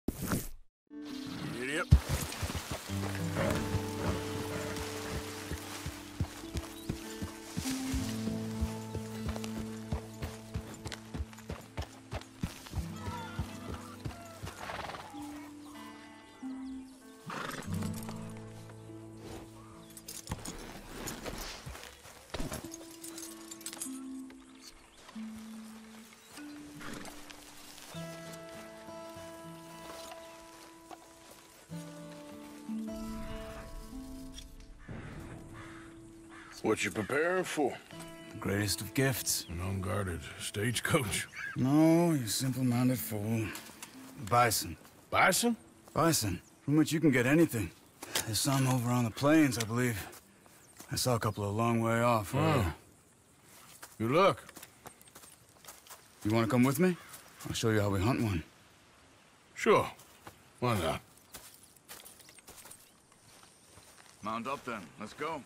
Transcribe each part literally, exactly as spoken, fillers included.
Idiot. What you preparing for? The greatest of gifts. An unguarded stagecoach. No, you simple-minded fool. Bison. Bison? Bison. From which you can get anything. There's some over on the plains, I believe. I saw a couple a long way off. Oh. Good luck. You want to come with me? I'll show you how we hunt one. Sure. Why not? Mount up then. Let's go.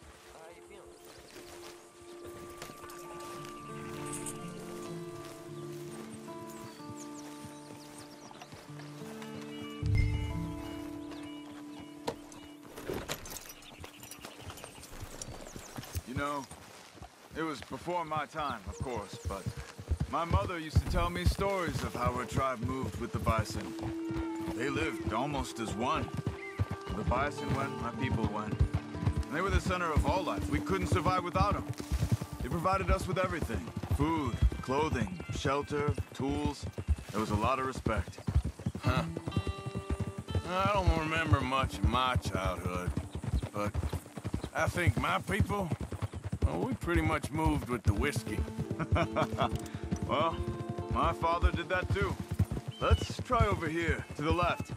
You know, it was before my time, of course, but my mother used to tell me stories of how her tribe moved with the bison. They lived almost as one. Where the bison went, my people went. And they were the center of all life. We couldn't survive without them. They provided us with everything. Food, clothing, shelter, tools. There was a lot of respect. Huh. I don't remember much of my childhood, but I think my people, well, we pretty much moved with the whiskey. Well, my father did that too. Let's try over here, to the left.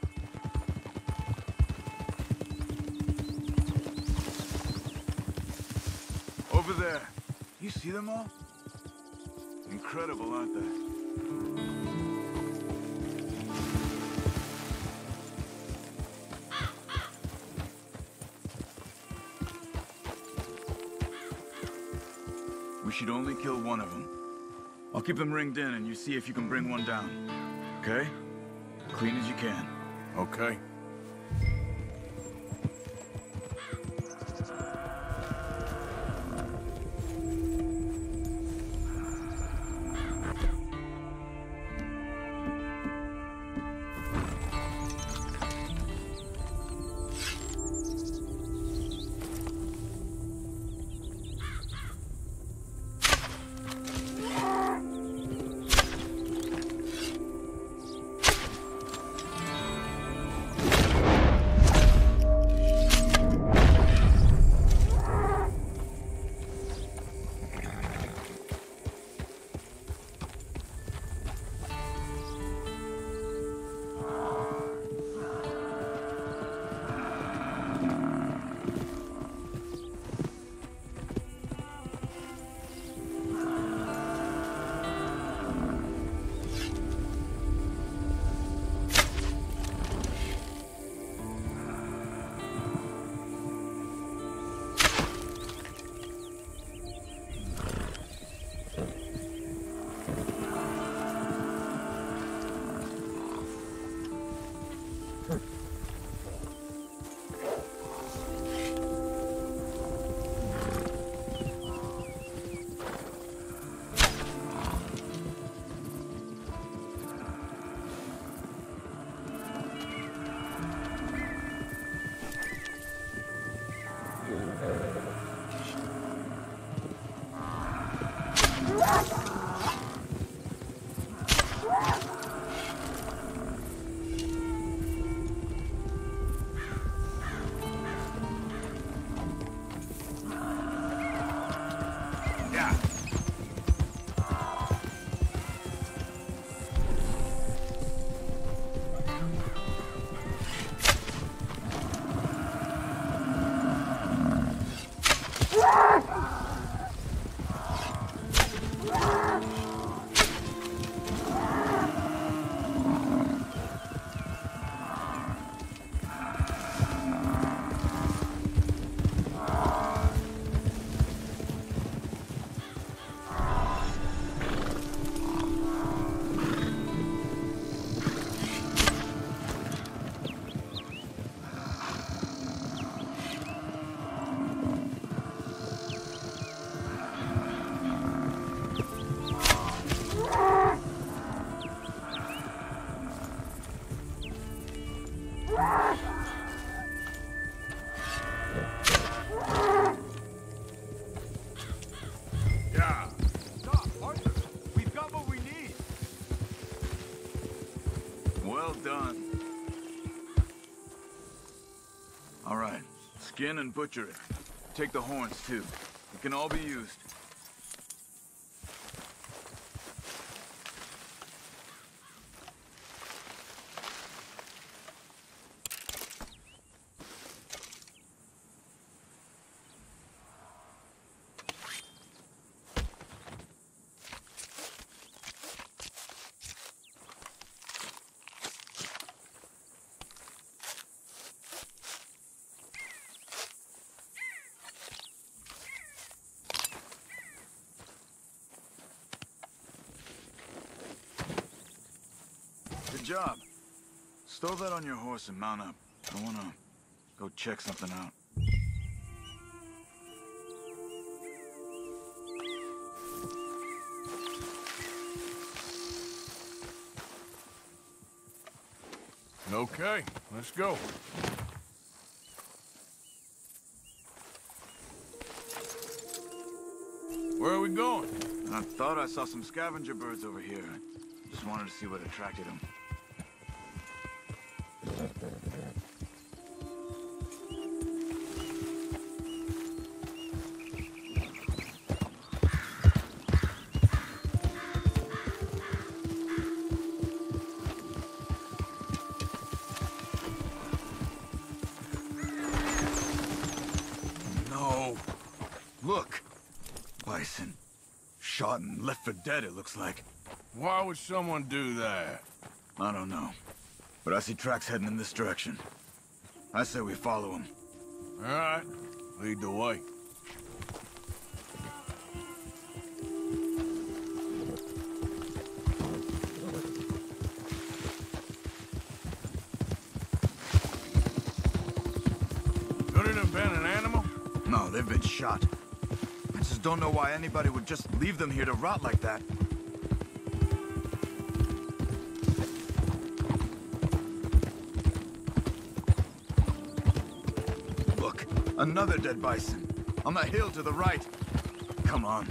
Over there. You see them all? Incredible, aren't they? We should only kill one of them. I'll keep them ringed in and you see if you can bring one down. Okay? Clean as you can. Okay. Yeah. Stop, Arthur! We've got what we need! Well done. All right, skin and butcher it. Take the horns, too. It can all be used. Good job. Stow that on your horse and mount up. I wanna go check something out. Okay, let's go. Where are we going? I thought I saw some scavenger birds over here. Just wanted to see what attracted them. No! Look! Bison. Shot and left for dead, it looks like. Why would someone do that? I don't know. But I see tracks heading in this direction. I say we follow them. All right, lead the way. Could it have been an animal? No, they've been shot. I just don't know why anybody would just leave them here to rot like that. Look, another dead bison. On the hill to the right. Come on.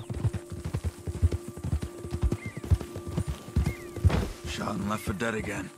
Shot and left for dead again.